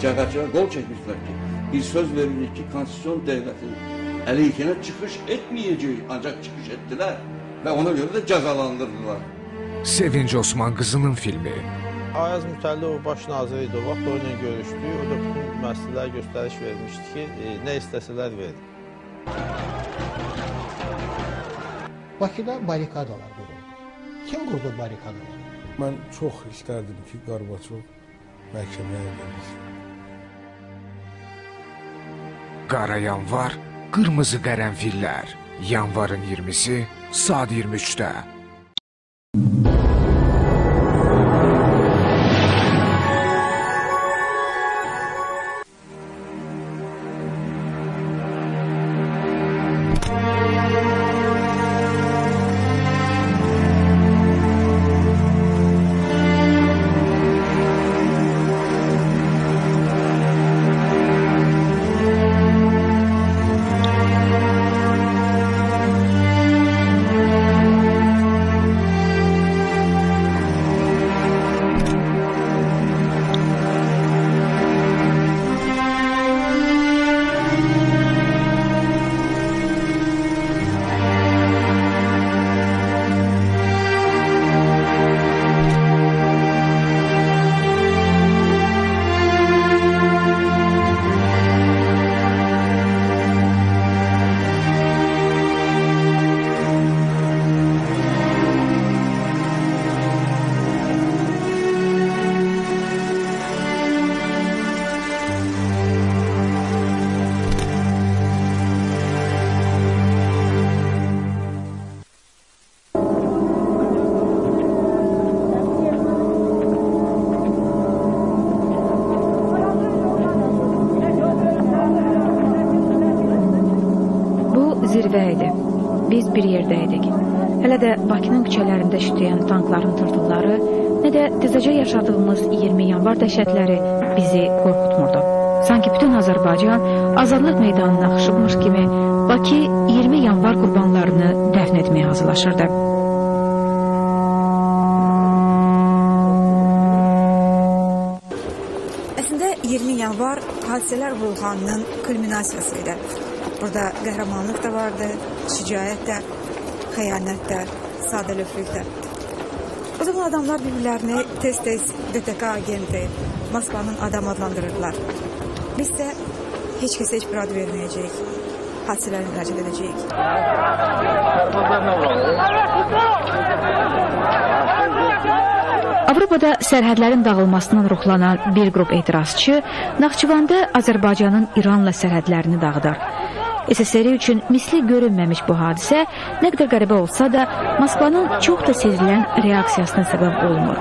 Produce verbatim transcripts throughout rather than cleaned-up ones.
cəbhəçilər qol çəkmişlər ki, bir söz veririk ki, konstitusyon devlətin əleyhinə çıxış etməyəcək, ancaq çıxış etdilər və ona görə də cəzalandırdılar. Sevinç Osman qızının filmi. Ayaz Mütəllibov baş nazir idi, o vaxt o ilə görüşdü, o da bütün müəssisələrə göstəriş vermişdi ki, e, nə istəsələr verir. Bakıda barikadalar quruldu. Kim qurdu barikadaları? Mən çox istərdim ki, Qarbaçov məhkəməyə verilsin. Qara yanvar, qırmızı qərənfillər. Yanvarın iyirmisi saat iyirmi üçdə. Zirvə idi. Biz bir yerdəydik. Hələ də Bakının küçələrində şütüyən tankların tırtılları, nə də təzəcə yaşadığımız iyirmi yanvar dəhşətləri bizi qorxutmurdu. Sanki bütün Azərbaycan azadlıq meydanına axışıbmış kimi Bakı iyirmi yanvar qurbanlarını dəfn etməyə hazırlaşırdı. Əslində iyirmi yanvar hadisələr vulqanının kulminasiyası idi. Burada qəhrəmanlıq da vardı, şücaət də, xəyanət də, sadəlövhlük də. O zaman adamlar bir-birlərini tez-tez D T K agenti, Moskvanın adam adlandırırdılar. Biz də heç kəsə heç bir ad verməyəcəyik, hadisələri müraciət edəcəyik. Avropada sərhədlərin dağılmasından ruhlanan bir qrup etirazçı Naxçıvanda Azərbaycanın İranla sərhədlərini dağıdır. S S R üçün misli görünməmiş bu hadisə nə qədər qəribə olsa da Moskvanın çox da sezilən reaksiyasına səbəb olmur.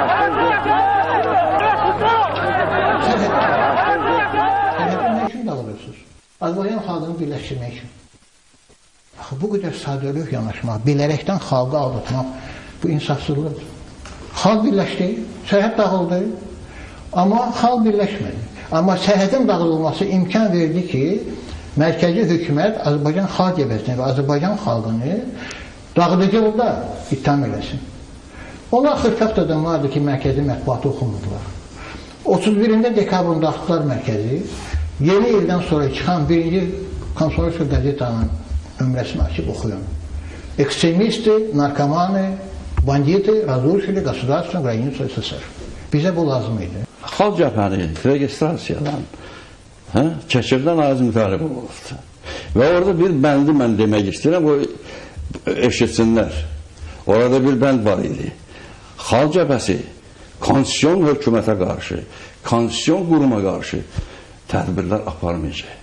Sərhədin nə üçün dağılıyorsunuz? Azərbaycan xalqını birləşdirmək üçün. Axı, bu qədər sadəlövh yanaşmaq, bilərəkdən xalqı aldatmaq, bu insafsızlıqdır. Xalq birləşdi, sərhəd dağıldı, amma xalq birləşmədi. Amma sərhədin dağılması imkan verdi ki, mərkəzi hökumət Azərbaycan xalq əvəzinə və Azərbaycan xalqını dağıdıcı yolda ittiham eləsin. Onlar xırtaq adamlardır ki, mərkəzi mətbuatı oxumurdular. otuz birində dekabrında axtılar mərkəzi, yeni ildən sonra çıxan birinci Komsomolska qəzetanın nömrəsini açıb oxuyun. Ekstremisti, narkomanı, banditi razrушили государственную границу S S R. Bizə bu lazım idi. Xalq cəbhəni registrasiyadan hə, Çəkirdən Ayaz Mütəllibov olubdu. Və orada bir bəndi mən demək istəyirəm, o eşitsinlər. Orada bir bənd var idi. Xalq cəbhəsi konstitusiyon hökumətə qarşı, konstitusiyon quruma qarşı tədbirlər aparmayacaq.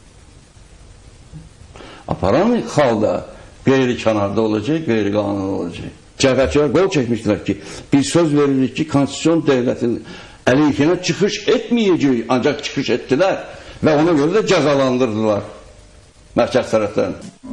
Aparan xalqda qeyri-kənarda olacaq, qeyri-qanuni olacaq. Cəbhəçilər qol çəkmişdilər ki, bir söz veririk ki, konstitusiyon devlətin əleyhinə çıxış etməyəcək, ancaq çıxış etdilər və ona görə də cəzalandırdılar mərkəz tərəfdən.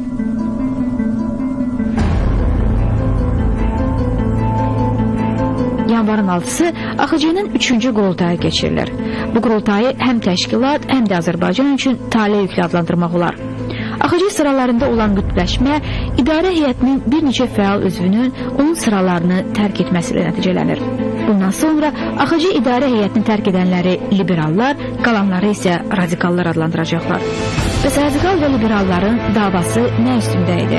Yanvarın altısı A X C-nin üçüncü qurultayı keçirilir. Bu qurultayı həm təşkilat, həm də Azərbaycan üçün talih yüklü adlandırmaq olar. A X C sıralarında olan qütbləşmə idarə heyətinin bir neçə fəal üzvünün onun sıralarını tərk etməsi ilə nəticələnir. Bundan sonra axıcı idarə heyətini tərk edənləri liberallar, qalanları isə radikallar adlandıracaqlar. Bəs radikal və liberalların davası nə üstündə idi?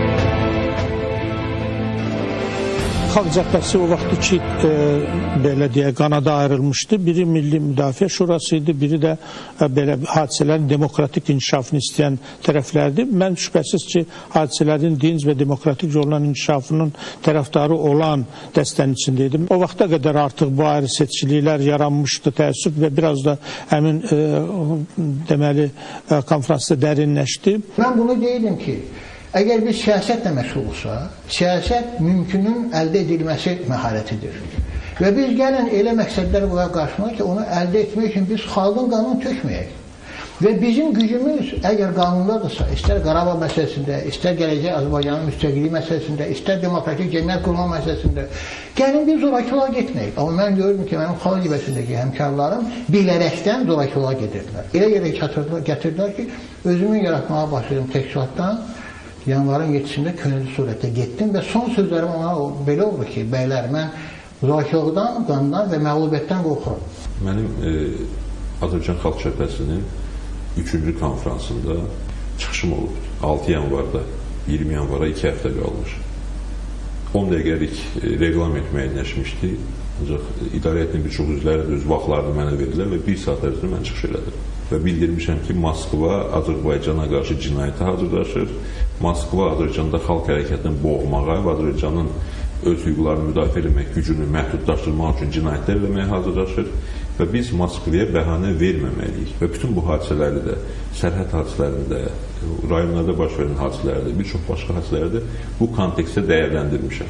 Xalq Cəbhəsi o vaxtı ki, e, belə deyə qanada ayrılmışdı. Biri Milli Müdafiə Şurası idi, biri də e, belə hadisələrin demokratik inkişafını istəyən tərəflərdir. Mən şübhəsiz ki, hadisələrin dinc və demokratik yolla inkişafının tərəfdarı olan dəstənin içindeydim. O vaxta qədər artıq bu ayrı seçkiliklər yaranmışdı, təəssüf və biraz da həmin e, deməli e, konferansda dərinləşdi. Mən bunu deyirdim ki, əgər biz siyasətlə məşğul olsa, siyasət mümkünün əldə edilməsi məharətidir. Və biz gəlin elə məqsədlər qoyaq qarşıma ki, onu əldə etmək üçün biz xalqın qanunu tökməyək. Və bizim gücümüz əgər qanundadırsa, istər Qarabağ məsələsində, istər gələcək Azərbaycanın müstəqilliyi məsələsində, istər demokratik cəmiyyət qurma məsələsində, gəlin biz zorakılığa getməyik. Amma mən görürüm ki, mənim xalq cəbhəsindəki həmkarlarım bilərəkdən zorakılığa gedirdilər. Elə yerə gətirdilər ki, özümü yaratmağa başladım təşkilatdan. Yanvarın yedisində könüllü surətdə getdim və son sözlərim ona belə oldu ki, bəylər, mən zorakılıqdan, qandan və məğlubiyyətdən qorxuram. Mənim e, Azərbaycan Xalq Cəbhəsinin üçüncü konferansında çıxışım olub. altı yanvarda, iyirmi yanvara iki həftə qalmış. on dəqiqəlik e, reqlement müəyyənləşmişdi. Ancaq idarəyyətin bir çox üzvləri öz vaxtlarını mənə verdilər və bir saat ərzində mən çıxış elədim. Və bildirmişəm ki, Moskva Azərbaycana qarşı cinayətə hazırlaşır. Moskva Azərbaycanda xalq hərəkətini boğmağa və Azərbaycanın öz hüquqlarını müdafiə etmək gücünü məhdudlaşdırmaq üçün cinayətlər eləməyə hazırlaşır. Və biz Moskvaya bəhanə verməməliyik. Və bütün bu hadisələri də, sərhəd hadisələrində, rayonlarda baş verən hadisələrdə, bir çox başqa hadisələrdə bu kontekstdə dəyərləndirmişəm.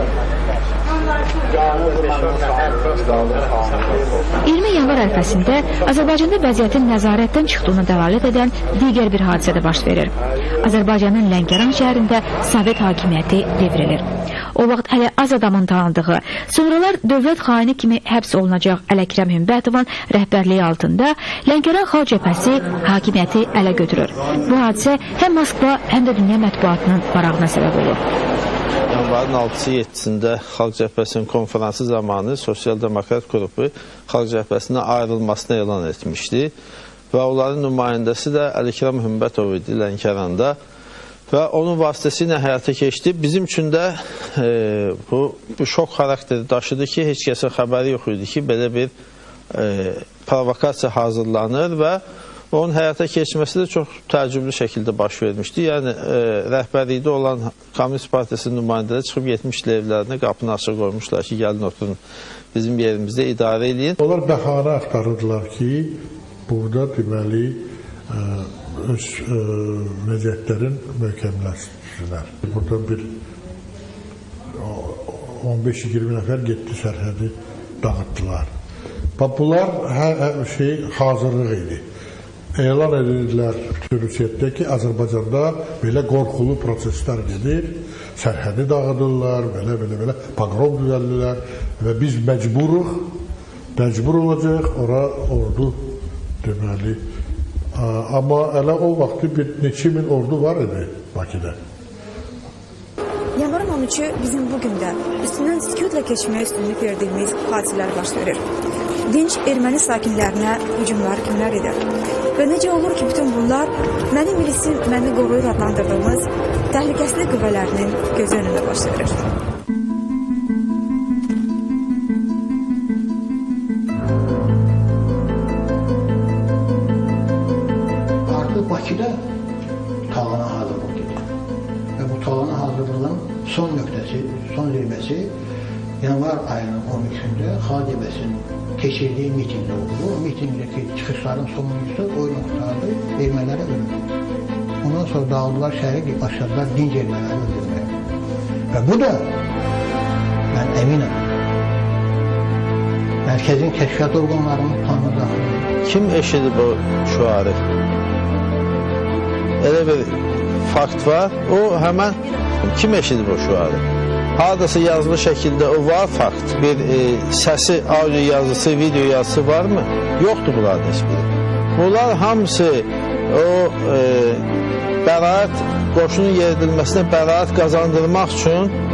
iyirmi yanvar ərəfəsində Azərbaycanda vəziyyətin nəzarətdən çıxdığına dəlalət edən digər bir hadisə də baş verir. Azərbaycanın Lənkəran şəhərində Sovet hakimiyyəti devrilir. O vaxt hələ az adamın tanıdığı, sonralar dövlət xaini kimi həbs olunacaq Ələkrəm Hümbətovun rəhbərliyi altında Lənkəran Xalq Cəbhəsi hakimiyyəti ələ götürür. Bu hadisə həm Moskva, həm də dünya mətbuatının marağına səbəb olur. Yanvarın altısı yeddisində Xalq Cəbhəsinin konferansı zamanı Sosial Demokrat qrupu Xalq Cəbhəsindən ayrılmasını elan etmişdi və onların nümayəndəsi də Ələkrəm Hümbətov idi Lənkəranda və onun vasitəsilə həyata keçdi. Bizim üçün də e, bu, bu şok xarakteri daşıdı ki, heç kəsin xəbəri yox idi ki, belə bir e, provokasiya hazırlanır və onun həyata keçməsi də çox təəccüblü şəkildə baş vermişdi. Yəni, e, rəhbərlikdə olan Komünist Partiyasının nümayəndələri çıxıb getmişlər evlərinə, qapını açıq qoymuşlar ki, gəlin oturun, bizim yerimizdə idarə edin. Onlar bəhanə axtarırdılar ki, burada deməli, ə, öz ə, vəziyyətlərin möhkəmləşdirsinlər. Burada bir on beş iyirmi nəfər getdi, sərhədi dağıtdılar. Bunlar hər, hər şey hazırlıq idi. Elan edirdilər bütün Rusiyada ki, Azərbaycanda belə qorxulu proseslər gedir, sərhədi dağıdırlar, belə, belə, belə, pogrom düzəldirlər və biz məcburuq, məcbur olacaq, ora ordu deməli. Amma elə o vaxtı bir neçə min ordu var idi Bakıda. Yanvarın on üçü bizim bugün də üstündən sükutla keçməyə üstünlük verdiyimiz hadisələr baş verir. Dinç erməni sakinlərinə hücumlar kimlər edir? Və necə olur ki, bütün bunlar mənim milisim, məni qoruyur adlandırdığımız təhlükəsizlik qüvvələrinin gözü önündə baş verir. Artıq Bakıda talana hazırlıq gedir. Və bu talana hazırlığın son nöqtəsi, son zirvəsi yanvar ayının on üçündə Xalq Cəbhəsinin keçirdiyi mitingdə oldu. O mitingdəki çıxışların sonuncusu oyun qutardı, ermənilərə ölüldü. Ondan sonra dağıldılar şəhəri, başladılar dinc erməniləri öldürməyə. Və bu da, mən əminəm, mərkəzin kəşfiyyat orqanlarının tanıdığını. Kim eşidib o şüarı? Elə bir fakt var, o həmən kim eşidib o şüarı? Hadası yazılı şəkildə o var fakt, bir e, səsi, audio yazısı, video yazısı varmı? Yoxdur bunların heç biri. Bunlar hamısı o e, bəraət, qoşunun yeridilməsinə bəraət qazandırmaq üçün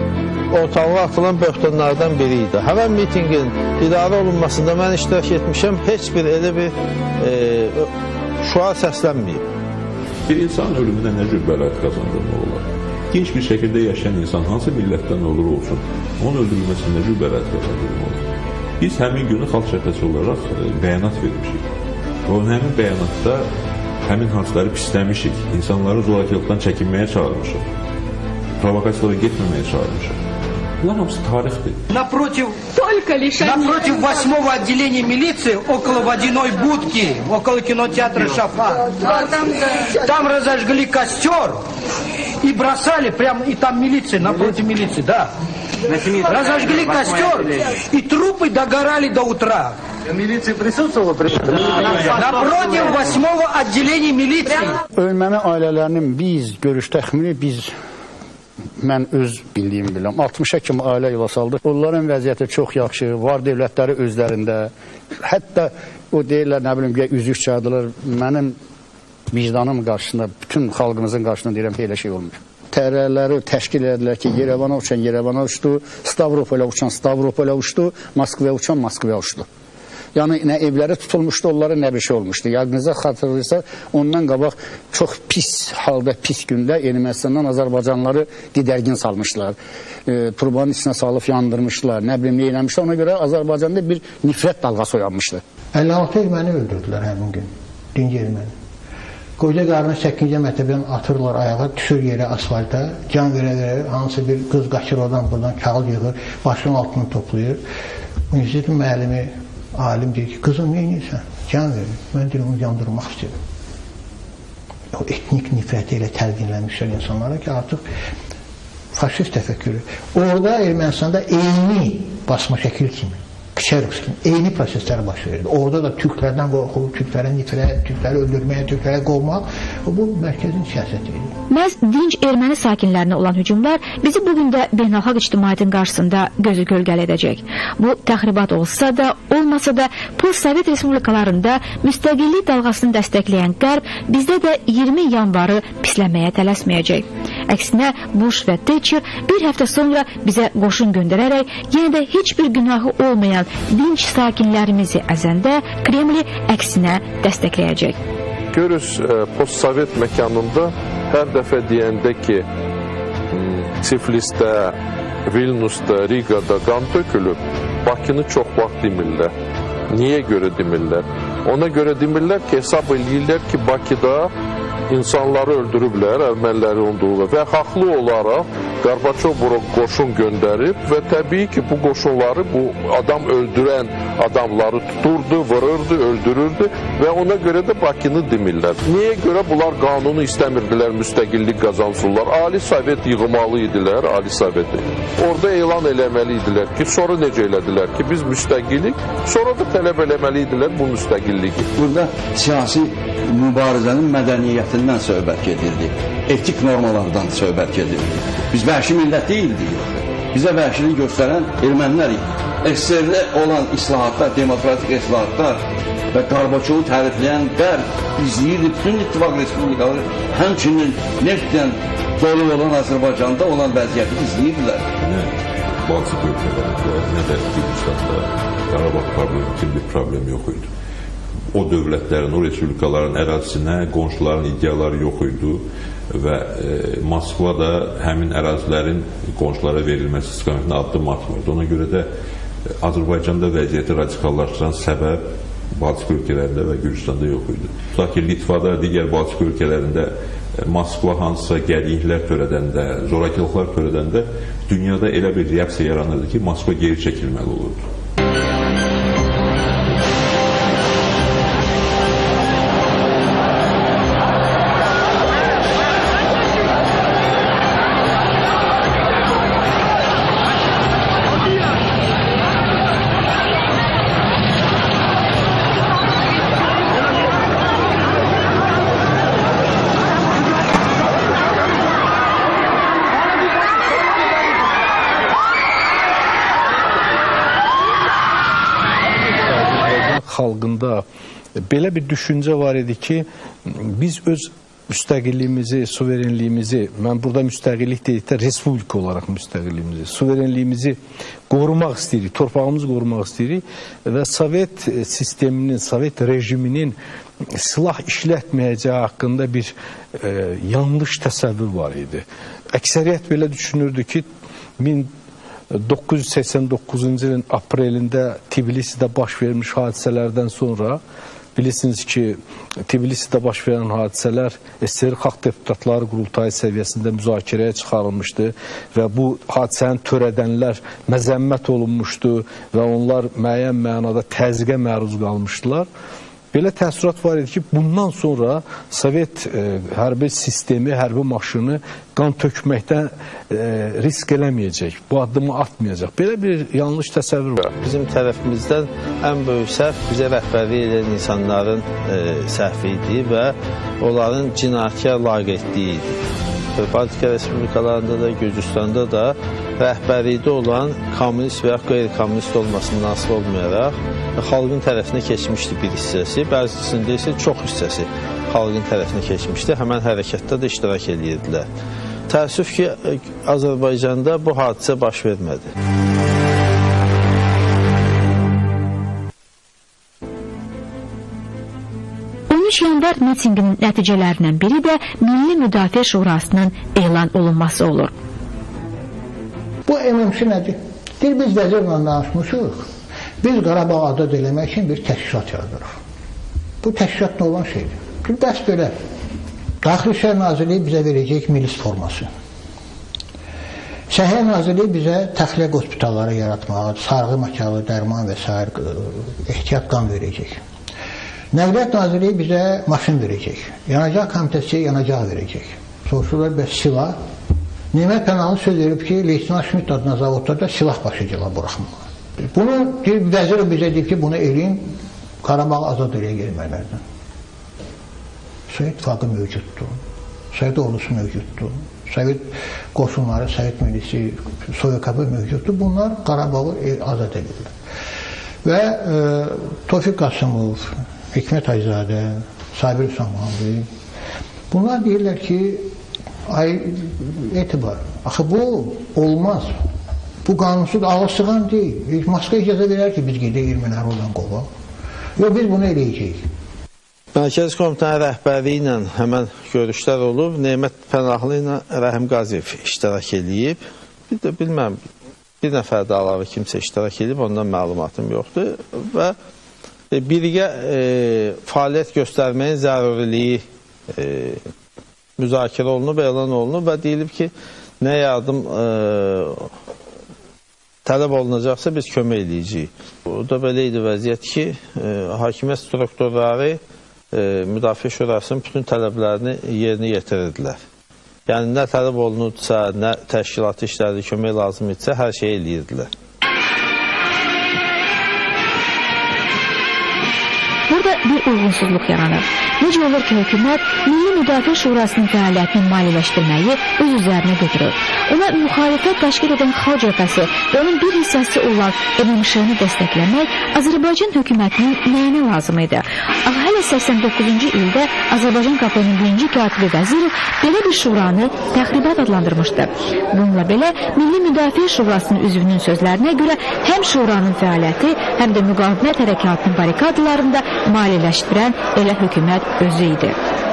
ortalığa atılan böhtanlardan biri idi. Həmən mitingin idarə olunmasında mən iştirak etmişəm, heç bir elə bir e, şüar səslənməyib. Bir insan ölümündə nə cür bəraət qazandırmaq olar? Dinç bir şəkildə yaşayan insan hansı millətdən olur olsun, onun öldürülməsində nə cür bəraət qazandırmaq olar? Biz həmin günü xalq cəbhəsi olaraq bəyanat vermişik. O həmin bəyanatda həmin hadisələri pisləmişik, insanları zorakılıqdan çəkinməyə çağırmışıq, provokasiyalara getməməyə çağırmışıq. Bunlar hamısı tarixdir. Напротив, напротив восьмого отделения милиции, около водяной будки, около кинотеатра «Шафа», там разожгли костер и бросали прямо, и там милиция, напротив милиции, да. Разожгли костер, и трупы догорали до утра. Милиция присутствовала? Напротив восьмого отделения милиции. Ölməni ailələrinin biz görüş təxmini biz mən öz bildiyimi bilirəm. altmışa kimi ailə yola saldı. Onların vəziyyəti çox yaxşı, var dövlətləri özlərində. Hətta o deyirlər, nə bilim, üzük çağırdılar. Mənim vicdanım qarşısında, bütün xalqımızın qarşısında deyirəm, elə şey olmuş. Tərələri təşkil edilər ki, Yerevana uçan Yerevana uçdu, Stavropola uçan Stavropola uçdu, Moskvaya uçan Moskvaya uçdu. Yəni, nə evləri tutulmuşdu, onlara nə bir şey olmuşdu. Yadınıza xatırlayırsa, ondan qabaq çox pis halda, pis gündə Ermənistandan Azərbaycanları didərgin salmışlar. E, turbanın içine salıb yandırmışlar, nə bilim, neyləmişlər. Ona görə Azərbaycanda bir nifrət dalğası oyanmışdı. əlli altı erməni öldürdülər həmin gün, dinci erməni. Qoca qarını səkkizinci məktəbdən atırlar ayağa, düşür yerə asfalta, can verə-verə, hansı bir qız qaçır oradan, buradan kağıt yığır, başının altını toplayır. Universitetin müəllimi, alim deyir ki, qızım neyinirsən? Can verir. Mən deyir, onu yandırmaq istəyirəm. O etnik nifrəti ilə təlqinlənmişlər insanlara ki, artıq faşist təfəkkürü. Orada Ermənistanda eyni basma şəkil kimi, Kişerovs kimi, eyni proseslər baş verirdi. Orada da Türklərdən qorxu, Türklərə nifrət, Türkləri öldürməyə, Türklərə qovmaq, bu mərkəzin siyasəti idi. Məhz dinc erməni sakinlərinə olan hücumlar bizi bugün də beynəlxalq ictimaiyyətin qarşısında gözü gölgəl edəcək. Bu təxribat olsa da, olmasa da post-sovet respublikalarında müstəqillik dalğasını dəstəkləyən Qərb bizdə də iyirmi yanvarı pisləməyə tələsməyəcək. Əksinə Bush və Thatcher bir həftə sonra bizə qoşun göndərərək yenə də heç bir günahı olmayan dinc sakinlərimizi əzəndə Kremli əksinə dəstəkləyəcək. Görürüz, post-sovet məkanında hər dəfə deyəndə ki, Tiflisdə, Vilnusda, Rigada qan tökülüb, Bakını çox vaxt demirlər. Niyə görə demirlər? Ona görə demirlər ki, hesab edirlər ki, Bakıda insanları öldürüblər, erməniləri olduğu və haqlı olaraq Qarbaçov bura qoşun göndərib və təbii ki, bu qoşunları bu adam öldürən adamları tuturdu, vururdu, öldürürdü və ona görə də Bakını demirlər. Niyə görə bunlar qanunu istəmirdilər, müstəqillik qazansınlar? Ali Sovet yığmalı idilər, Ali Soveti. Orada elan eləməli idilər ki, sonra necə elədilər ki, biz müstəqillik, sonra da tələb eləməli idilər bu müstəqilliyi. Burada siyasi mübarizənin mədəniyyətindən söhbət gedirdi, etik normalardan söhbət gedirdi. Biz vəhşi millət deyildik. Bizə vəhşiliyi göstərən ermənilər idi. S S R-də olan islahatlar, demokratik islahatlar və Qarbaçovu tərifləyən Qərb izləyirdi bütün İttifaq Respublikaları, həmçinin neftlə dolu olan Azərbaycanda olan vəziyyəti izləyirdilər. Nə Baltik ölkələrində, nə də Gürcüstanda Qarabağ problemi kimi bir problem yox idi. O dövlətlərin, o respublikaların ərazisinə qonşuların iddiaları yox idi və e, Moskva da həmin ərazilərin qonşulara verilməsi istiqamətində addım atmırdı. Ona görə də Azərbaycanda vəziyyəti radikallaşdıran səbəb Baltik ölkələrində və Gürcüstanda yox idi. Tutaq ki, Litvada, digər Baltik ölkələrində Moskva hansısa gərginliklər törədəndə, zorakılıqlar törədəndə dünyada elə bir reaksiya yaranırdı ki, Moskva geri çəkilməli olurdu. Xalqında belə bir düşüncə var idi ki, biz öz müstəqilliyimizi, suverenliyimizi, mən burada müstəqillik deyikdə respublika olaraq müstəqilliyimizi, suverenliyimizi qorumaq istəyirik, torpağımızı qorumaq istəyirik və Sovet sisteminin, Sovet rejiminin silah işlətməyəcəyi haqqında bir e, yanlış təsəvvür var idi. Əksəriyyət belə düşünürdü ki, min doqquz yüz səksən doqquzuncu ilin aprelində Tbilisidə baş vermiş hadisələrdən sonra bilirsiniz ki, Tbilisidə baş verən hadisələr S S R Xalq Deputatları Qurultayı səviyyəsində müzakirəyə çıxarılmışdı və bu hadisənin törədənlər məzəmmət olunmuşdu və onlar müəyyən mənada təzyiqə məruz qalmışdılar. Belə təəssürat var idi ki, bundan sonra Sovet e, hərbi sistemi, hərbi maşını qan tökməkdən e, risk eləməyəcək, bu addımı atmayacaq. Belə bir yanlış təsəvvür var. Bizim tərəfimizdən ən böyük səhv bizə rəhbərlik edən insanların e, səhvi idi və onların cinayətkar laqeydliyi idi. Baltika Respublikalarında da, Gürcüstanda da rəhbərlikdə olan kommunist və ya qeyri-kommunist olmasından asılı olmayaraq xalqın tərəfinə keçmişdi bir hissəsi, bəzisində isə çox hissəsi xalqın tərəfinə keçmişdi, həmən hərəkətdə də iştirak edirdilər. Təəssüf ki, Azərbaycanda bu hadisə baş vermədi. on üç yanvar mitinginin nəticələrindən biri də Milli Müdafiə Şurasının elan olunması olur. Bu M M C nədir? Bir biz vəzirlə danışmışıq. Biz Qarabağ azad eləmək üçün bir təşkilat yaradırıq. Bu təşkilat nə olan şeydir? Bir bəs belə. Daxili İşlər Nazirliyi bizə verəcək milis forması. Səhiyyə Nazirliyi bizə təxliyə hospitalları yaratmağa, sarğı makalı, dərman və s. ehtiyat qan verəcək. Nəqliyyat Nazirliyi bizə maşın verəcək. Yanacaq komitəsi yanacaq verəcək. Soruşurlar, bəs silah. Nemət Pənalı söz verib ki, Leytina Şmit adına zavodlarda silah başlayacaqlar buraxmağa. Bunu bir vəzir bizə deyib ki, bunu eləyin, Qarabağı azad eləyə gelmələrdən. Sovet İttifaqı mövcuddur. Sovet ordusu mövcuddur. Sovet qoşunları, Sovet milisi, Soyakabı mövcuddur. Bunlar Qarabağı azad edirlər. Və e, Tofiq Qasımov, Hikmət Ayzadə, Sabir Samanlı, bunlar deyirlər ki, ay etibar, axı bu olmaz. Bu qanunsuz ağız sığan deyil. Moskva icazə verər ki, biz gedək erməniləri oradan qovaq. Yox, biz bunu eləyəcəyik. Mərkəzi Komitənin rəhbərliyi ilə həmən görüşlər olub. Nemət Pənahlı ilə Rəhim Qaziyev iştirak edib. Bir də bilməm, bir nəfər də əlavə kimsə iştirak edib, ondan məlumatım yoxdur. Və birgə e, fəaliyyət göstərməyin zəruriliyi e, müzakirə olunub, elan olunub və deyilib ki, nə yardım e, tələb olunacaqsa biz kömək edəcəyik. O da belə idi vəziyyət ki, e, hakimiyyət strukturları e, Müdafiə Şurasının bütün tələblərini yerinə yetirirdilər. Yəni, nə tələb olunursa, nə təşkilatı işlərdə kömək lazım etsə, hər şeyi eləyirdilər. Burada bir uyğunsuzluq yaranır. Necə olur ki, hökumət Milli Müdafiə Şurasının fəaliyyətini maliyyələşdirməyi öz üzərinə götürür. Ona müxalifət təşkil edən Xalq Cəbhəsi və onun bir hissəsi olan M M Ş-ni dəstəkləmək Azərbaycan hökumətinin nəyinə lazım idi? Axı hələ səksən doqquzuncu ildə Azərbaycan K P-nin birinci katibi Vəzirov belə bir şuranı təxribat adlandırmışdı. Bununla belə Milli Müdafiə Şurasının üzvünün sözlərinə görə həm şuranın fəaliyyəti, həm də müqavimət hərəkatının barikadalarında maliyyələşdirən elə hökumət özü idi.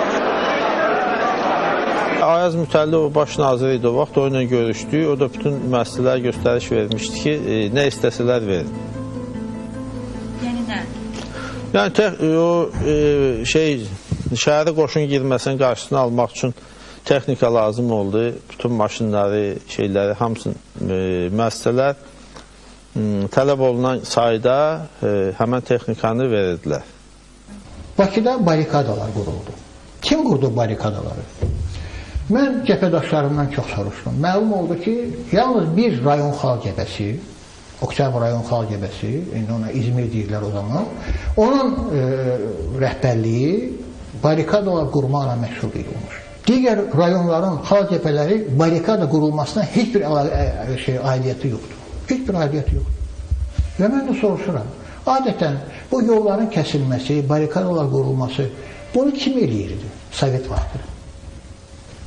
Ayaz Mütəllibov baş naziri idi o vaxt, o ilə görüşdük. O da bütün müəssisələrə göstəriş vermişdi ki, e, nə istəsələr verin. Yəni nə? Yəni tək, o e, şey, şəhərə qoşun girməsinin qarşısını almaq üçün texnika lazım oldu. Bütün maşınları, şeyləri, hamısını e, müəssisələr m, tələb olunan sayda e, həmən texnikanı verirdilər. Bakıda barikadalar quruldu. Kim qurdu barikadaları? Mən cəbhədaşlarımdan çox soruşdum. Məlum oldu ki, yalnız bir rayon xalq cəbhəsi, Oktyabr rayon xalq cəbhəsi, indi ona İzmir deyirlər o zaman, onun e, rəhbərliyi barikadalar qurmaqla məşğul edilmiş. Digər rayonların xalq cəbhələri barikada qurulmasına heç bir şey, aidiyyəti yoxdur. Heç bir aidiyyəti yoxdur. Və mən də soruşuram. Adətən bu yolların kəsilməsi, barikadalar qurulması, bunu kim eləyirdi Sovet vaxtı?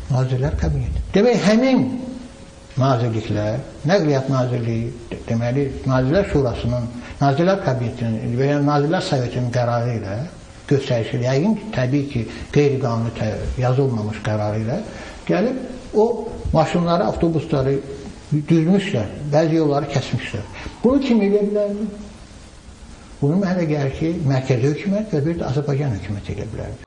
Nazirlər Kabineti. Demək, həmin nazirliklər, Nəqliyyat Nazirliyi, deməli, Nazirlər Şurasının, Nazirlər Kabinetinin və ya Nazirlər Sovetinin qərarı ilə göstərişi, yəqin ki, təbii ki, qeyri-qanuni yazılmamış qərarı ilə gəlib o maşınları, avtobusları düzmüşlər, bəzi yolları kəsmişlər. Bunu kim edə bilərdi? Bunu mənə gəlir ki, mərkəzi hökumət və bir də Azərbaycan hökuməti edə bilərdi.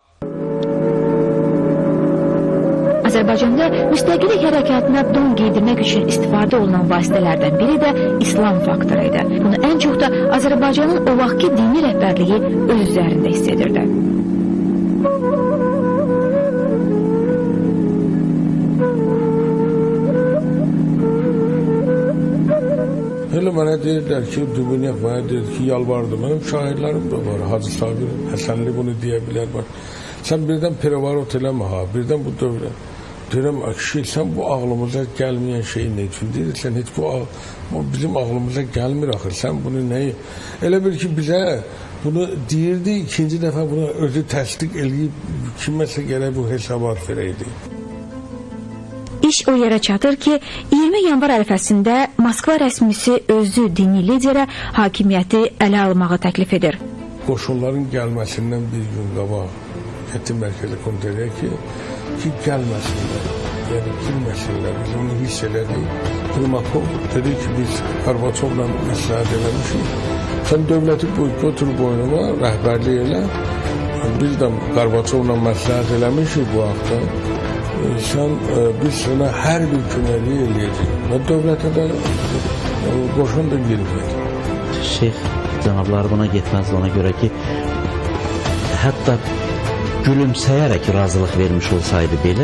Azərbaycanda müstəqillik hərəkatına don giydirmək üçün istifadə olunan vasitələrdən biri də İslam faktoru idi. Bunu ən çox da Azərbaycanın o vaxtki dini rəhbərliyi öz üzərində hiss edirdi. Elə mənə deyirlər ki, Dübünyak mənə deyir ki, yalvardı. Mənim şahidlərim də var, Hacı Sabir Həsənli bunu deyə bilər. Sən birdən prevarot eləmə ha, birdən bu dövrə. Deyirəm, kişi, sən bu ağlımıza gəlməyən şey nə üçün deyirsən, heç bu, bu bizim ağlımıza gəlmir axır, sən bunu nəyi? Elə bir ki, bizə bunu deyirdi, ikinci dəfə bunu özü təsdiq eləyib, kiməsə gərək bu hesabat verəydi. İş o yerə çatır ki, iyirmi yanvar ərəfəsində Moskva rəsmisi özü dini liderə hakimiyyəti ələ almağı təklif edir. Qoşunların gəlməsindən bir gün qabaq Getdi Mərkəzi Komitəyə ki, ki gəlməsinlər, yəni girməsinlər, biz onu hiss elədik. Primakov dedi ki, biz Qarbaçovla məsləhət eləmişik, sən dövləti götür boynuma, rəhbərlik elə, biz də Qarbaçovla məsləhət eləmişik bu haqda, sən, biz sənə hər bir köməkliyi eləyəcək və dövlətə də qoşun da girməyəcək. Şeyx cənabları buna getməzdi ona görə ki, hətta gülümsəyərək razılıq vermiş olsaydı belə,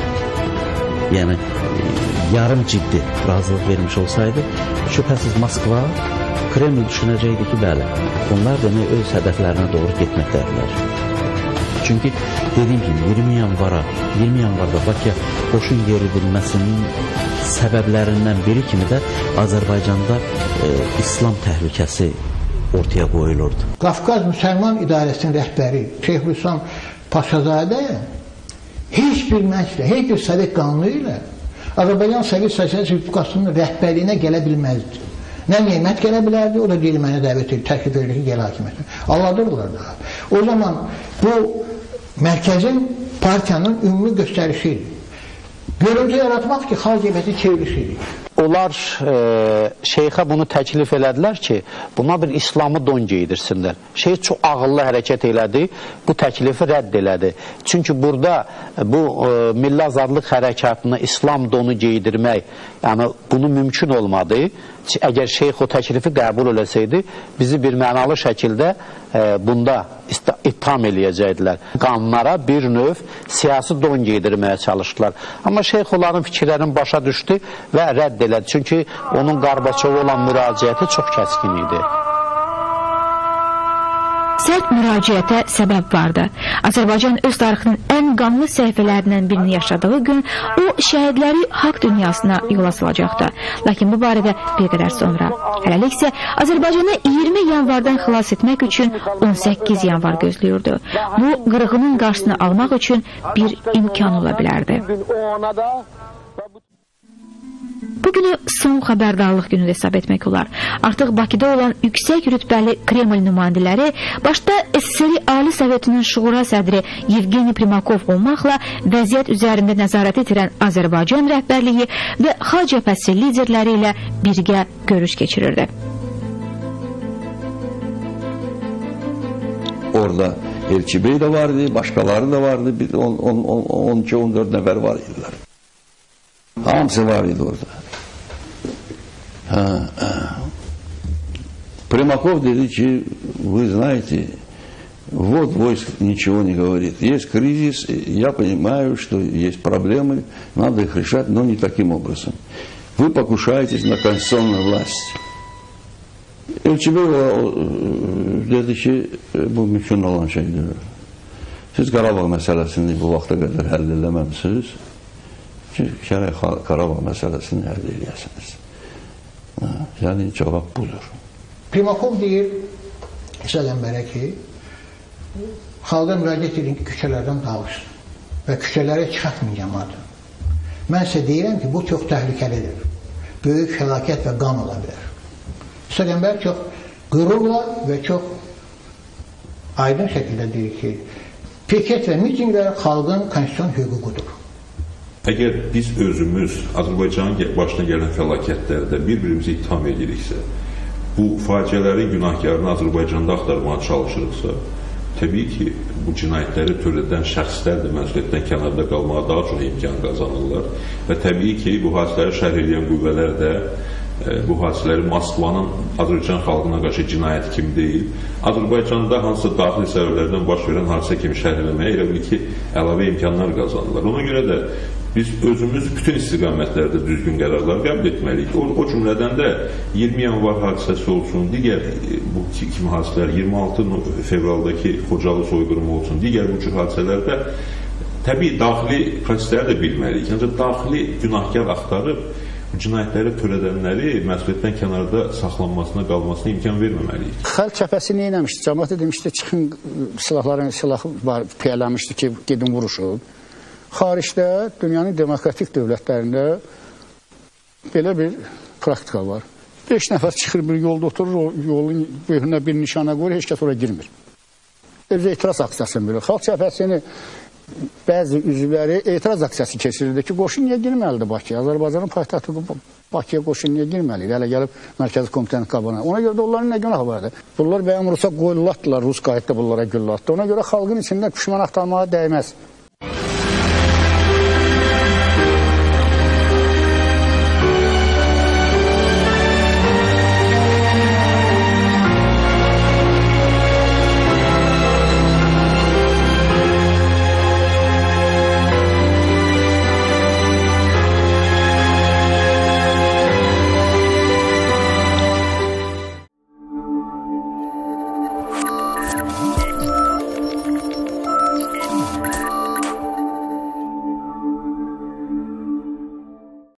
yəni yarım ciddi razılıq vermiş olsaydı, şübhəsiz Moskva, Kreml düşünəcəkdi ki, bəli, bunlar demək öz hədəflərinə doğru getməkdədirlər. Çünki dediyim kimi iyirmi yanvara, iyirmi yanvarda Bakıya qoşun yeridilməsinin səbəblərindən biri kimi də Azərbaycanda e, İslam təhlükəsi ortaya qoyulurdu. Qafqaz Müsəlman İdarəsinin rəhbəri Şeyxülislam Paşazadə heç bir məclislə, heç bir Sovet qanunu ilə Azərbaycan Sovet Sosialist Respublikasının rəhbərliyinə gələ bilməzdi. Nə Nemət gələ bilərdi, o da deyil mənə dəvət edir, təklif edir ki, gəl hakimiyyətə. Anladırlar da. O zaman bu mərkəzin partiyanın ümumi göstərişi idi. Görüntü yaratmaq ki, xalq cəbhəti çevriliş edir. Onlar e, şeyxə bunu təklif elədilər ki, buna bir İslamı don geydirsinlər. Şeyx çox ağıllı hərəkət elədi, bu təklifi rədd elədi. Çünki burada bu e, milli azadlıq hərəkatına İslam donu geydirmək, yəni bunu mümkün olmadı. Əgər şeyx o təklifi qəbul eləsəydi, bizi bir mənalı şəkildə e, bunda ittiham eləyəcəkdilər. Qanunlara bir növ siyasi don geydirməyə çalışdılar. Amma şeyx onların fikirlərini başa düşdü və rədd elədi. Çünki onun Qarbaçova olan müraciəti çox kəskin idi. Sərt müraciətə səbəb vardı. Azərbaycan öz tarixinin ən qanlı səhifələrindən birini yaşadığı gün o şəhidləri haqq dünyasına yola salacaqdı. Lakin bu barədə bir qədər sonra. Hələlik isə Azərbaycanı iyirmi yanvardan xilas etmək üçün on səkkiz yanvar gözləyirdi. Bu, qırğının qarşısını almaq üçün bir imkan ola bilərdi. Bugünü son xəbərdarlıq günü hesab etmək olar. Artıq Bakıda olan yüksək rütbəli Kreml nümayəndələri, başda S S R Ali Sovetinin şura sədri Yevgeni Primakov olmaqla vəziyyət üzərində nəzarət etirən Azərbaycan rəhbərliyi və xalq cəbhəsi liderləri ilə birgə görüş keçirirdi. Orada Elçi Bey də vardı, başqaları da vardı, on iki on dörd nəfər var idilər. Hamısı var idi orada. Ha, ha. Примаков dedi ki, вы знаете, вот войск ничего не говорит. Есть кризис, я понимаю, что есть проблемы, надо их решать, но не таким образом. Вы покушаетесь на конституционную власть. Elçi Bey dedi ki, bu mümkün olan şeydir. Siz Qarabağ məsələsini bu vaxta qədər həll eləməmişsiniz. Gərək Qarabağ məsələsini həll eləyəsiniz. Yəni cavab budur. Primakov deyir Sələnbərə ki, xalqa müraciət edin ki, küçələrdən dağılsın və küçələrə çıxartmayın cəmaatı. Mən sizə deyirəm ki, bu çox təhlükəlidir. Böyük fəlakət və qan ola bilər. Peyğəmbər çox qürurla və çox aydın şəkildə deyir ki, piket və mitinglər xalqın konstitusiyon hüququdur. Əgər biz özümüz Azərbaycanın başına gələn fəlakətlərdə bir-birimizi ittiham ediriksə, bu faciələrin günahkarını Azərbaycanda axtarmağa çalışırıqsa, təbii ki, bu cinayətləri törədən şəxslər də məsuliyyətdən kənarda qalmağa daha çox imkan qazanırlar və təbii ki, bu hadisələri şərh edən qüvvələr də e, bu hadisələri Moskvanın Azərbaycan xalqına qarşı cinayət kimi deyil, Azərbaycanda hansısa daxili səbəblərdən baş verən hadisə kimi şərh eləməyə elə bil ki, əlavə imkanlar qazanırlar. Ona görə də biz özümüz bütün istiqamətlərdə düzgün qərarlar qəbul etməliyik. O, o cümlədən də iyirmi yanvar hadisəsi olsun, digər bu kimi hadisələr, iyirmi altı fevraldakı Xocalı soyqırımı olsun, digər bu cür hadisələrdə təbii daxili prosesləri də bilməliyik. Ancaq daxili günahkar axtarıb bu cinayətləri törədənləri məsuliyyətdən kənarda saxlanmasına, qalmasına imkan verməməliyik. Xalq cəbhəsi nə eləmişdi? Cəmaətə demişdi, çıxın silahların silahı var, piyələmişdi ki, gedin vuruşun. Xaricdə, dünyanın demokratik dövlətlərində belə bir praktika var. Beş nəfər çıxır, bir yolda oturur, o yolun böyrünə bir nişana qoyur, heç kəs oraya girmir. Özü etiraz aksiyasını bilir. Xalq cəbhəsini bəzi üzvləri etiraz aksiyası keçirirdi ki, qoşun niyə girməlidir Bakıya? Azərbaycanın paytaxtı Bakıya qoşun niyə girməlidir? Hələ gəlib Mərkəzi Komitənin qabına. Ona görə də onların nə günahı vardı? Bunlar bəyəm Rusa qoyulatdılar, Rus qayıtdı bunlara güllə atdı. Ona görə xalqın içində düşmən axtarmağa dəyməz.